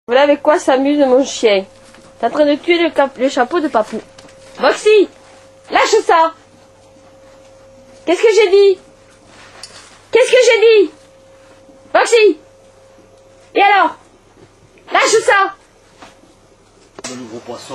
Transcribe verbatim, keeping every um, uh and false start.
Voilà avec quoi s'amuse mon chien. T'es en train de tuer le, cap le chapeau de Papou. Boxy, lâche ça. Qu'est-ce que j'ai dit? Qu'est-ce que j'ai dit? Boxy. Et alors? Lâche ça.